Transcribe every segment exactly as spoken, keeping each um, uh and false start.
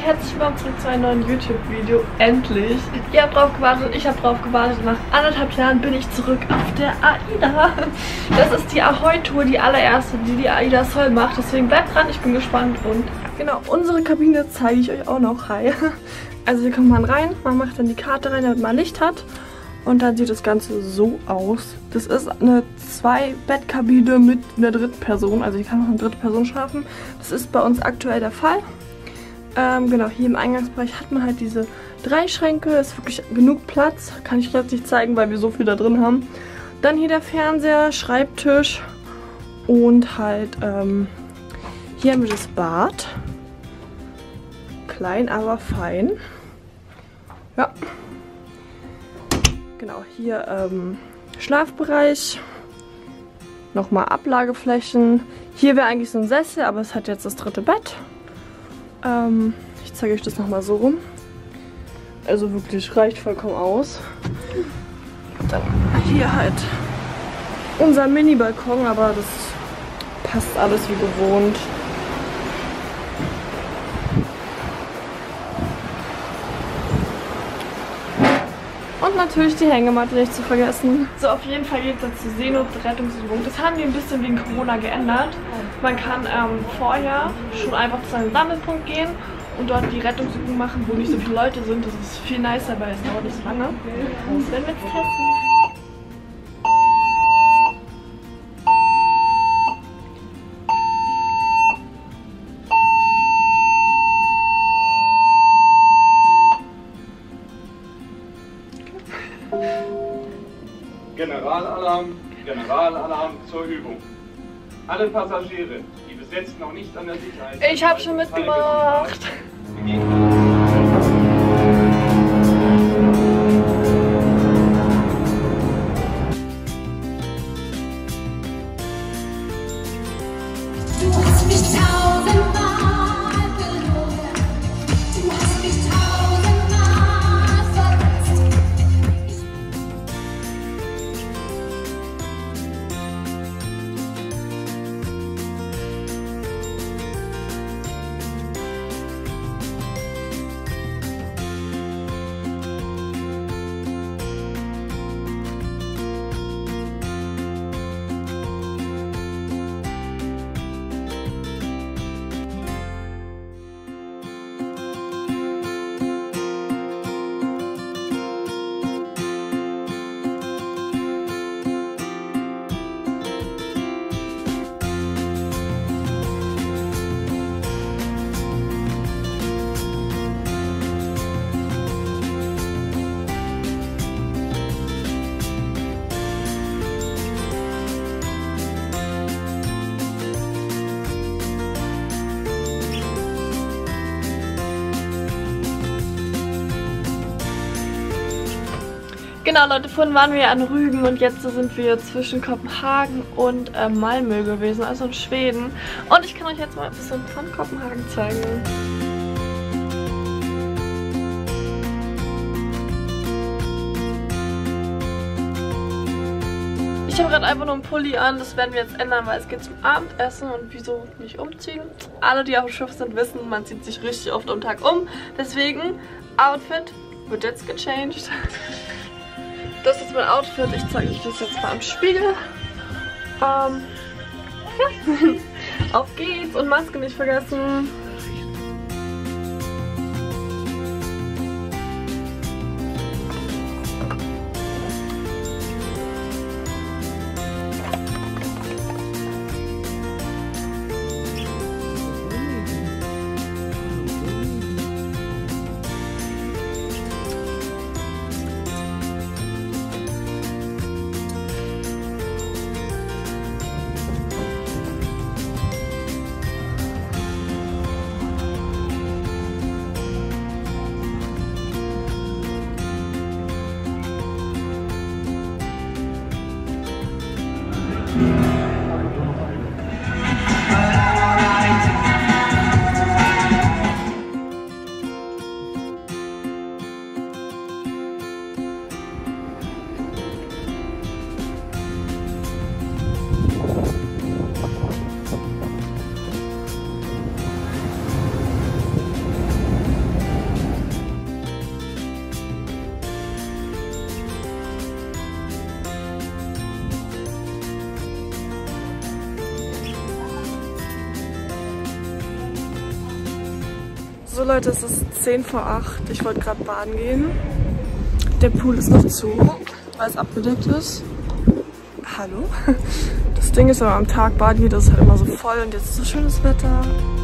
und herzlich willkommen zurück zu einem neuen YouTube-Video. Endlich! Ihr habt drauf gewartet, ich habe drauf gewartet. Nach anderthalb Jahren bin ich zurück auf der AIDA. Das ist die Ahoi-Tour, die allererste, die die AIDA Sol macht. Deswegen bleibt dran, ich bin gespannt. Und genau, unsere Kabine zeige ich euch auch noch. Hi! Also hier kommt man rein, man macht dann die Karte rein, damit man Licht hat. Und dann sieht das Ganze so aus. Das ist eine Zwei-Bettkabine mit einer dritten Person. Also hier kann noch eine dritte Person schlafen. Das ist bei uns aktuell der Fall. Ähm, genau, hier im Eingangsbereich hat man halt diese drei Schränke. Ist wirklich genug Platz. Kann ich jetzt nicht zeigen, weil wir so viel da drin haben. Dann hier der Fernseher, Schreibtisch. Und halt, ähm, hier haben wir das Bad. Klein, aber fein. Ja. Genau, hier ähm, Schlafbereich, nochmal Ablageflächen. Hier wäre eigentlich so ein Sessel, aber es hat jetzt das dritte Bett. Ähm, ich zeige euch das nochmal so rum. Also wirklich, reicht vollkommen aus. Dann hier halt unser Mini-Balkon, aber das passt alles wie gewohnt. Und natürlich die Hängematte nicht zu vergessen. So, auf jeden Fall geht es jetzt zur Seenot-Rettungsübung. Das haben die ein bisschen wegen Corona geändert. Man kann ähm, vorher schon einfach zu einem Sammelpunkt gehen und dort die Rettungsübung machen, wo nicht so viele Leute sind. Das ist viel nicer, weil es dauert nicht so lange. Das werden wir jetzt testen. Generalalarm, Generalalarm zur Übung. Alle Passagiere, die bis jetzt noch nicht an der Sicherheit... Ich habe schon mitgemacht. Genau Leute, vorhin waren wir an Rügen und jetzt sind wir zwischen Kopenhagen und äh, Malmö gewesen, also in Schweden. Und ich kann euch jetzt mal ein bisschen von Kopenhagen zeigen. Ich habe gerade einfach nur einen Pulli an, das werden wir jetzt ändern, weil es geht zum Abendessen und wieso nicht umziehen. Alle, die auf dem Schiff sind, wissen, man zieht sich richtig oft am Tag um. Deswegen, Outfit wird jetzt gechanged. Das ist mein Outfit. Ich zeige euch das jetzt mal am Spiegel. Ähm, ja. Auf geht's und Maske nicht vergessen. So Leute, es ist zehn vor acht. Ich wollte gerade baden gehen. Der Pool ist noch zu, weil es abgedeckt ist. Hallo? Das Ding ist, wenn man am Tag baden geht, das ist halt immer so voll und jetzt ist so schönes Wetter.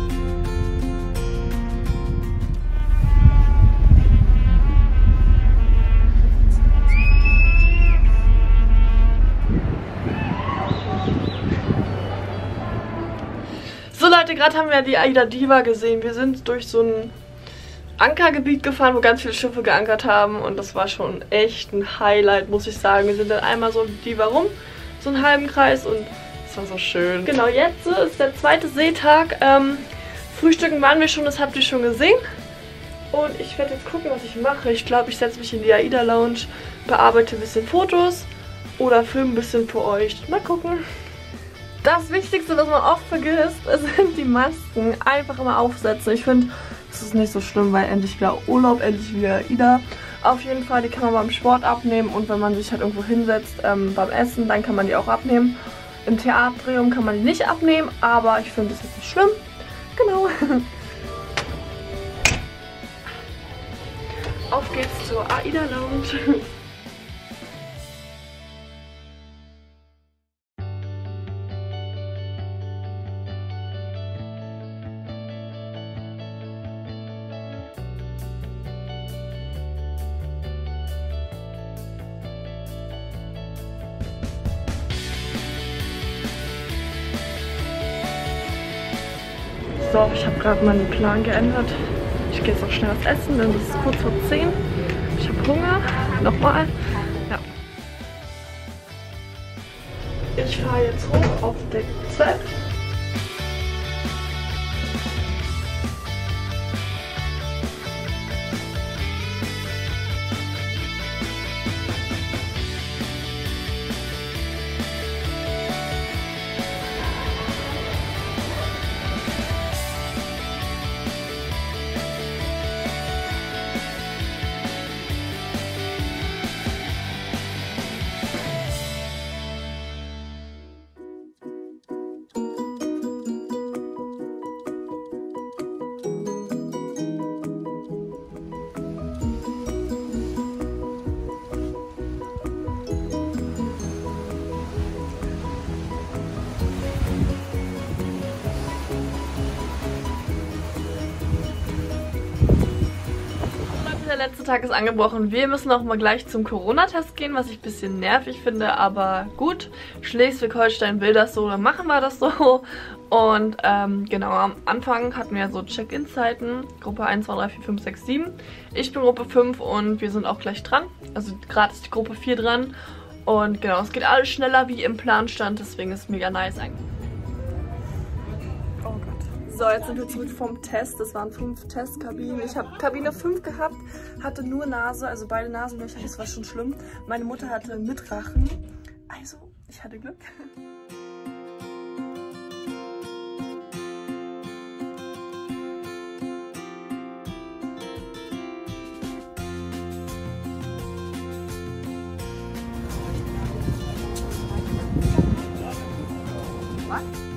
So Leute, gerade haben wir die Aida Diva gesehen. Wir sind durch so ein Ankergebiet gefahren, wo ganz viele Schiffe geankert haben und das war schon echt ein Highlight, muss ich sagen. Wir sind dann einmal so um Diva rum, so einen halben Kreis und es war so schön. Genau, jetzt ist der zweite Seetag. Ähm, Frühstücken waren wir schon, das habt ihr schon gesehen. Und ich werde jetzt gucken, was ich mache. Ich glaube, ich setze mich in die Aida Lounge, bearbeite ein bisschen Fotos oder filme ein bisschen für euch. Mal gucken. Das Wichtigste, was man oft vergisst, sind die Masken. Einfach immer aufsetzen. Ich finde, das ist nicht so schlimm, weil endlich wieder Urlaub, endlich wieder Aida. Auf jeden Fall, die kann man beim Sport abnehmen und wenn man sich halt irgendwo hinsetzt ähm, beim Essen, dann kann man die auch abnehmen. Im Theatrium kann man die nicht abnehmen, aber ich finde, das ist nicht schlimm. Genau. Auf geht's zur Aida Lounge. So, ich habe gerade meinen Plan geändert. Ich gehe jetzt noch schnell was essen, denn es ist kurz vor zehn. Ich habe Hunger. Nochmal. Ja. Ich fahre jetzt hoch auf Deck zwei. Der letzte Tag ist angebrochen. Wir müssen auch mal gleich zum Corona-Test gehen, was ich ein bisschen nervig finde, aber gut. Schleswig-Holstein will das so, dann machen wir das so. Und ähm, genau, am Anfang hatten wir so Check-in-Zeiten. Gruppe eins, zwei, drei, vier, fünf, sechs, sieben. Ich bin Gruppe fünf und wir sind auch gleich dran. Also gerade ist die Gruppe vier dran. Und genau, es geht alles schneller wie im Plan stand, deswegen ist es mega nice eigentlich. Oh Gott. So, jetzt sind wir zurück vom Test. Das waren fünf Testkabinen. Ich habe Kabine fünf gehabt, hatte nur Nase, also beide Nasenlöcher, das war schon schlimm. Meine Mutter hatte mit Rachen. Also, ich hatte Glück. What?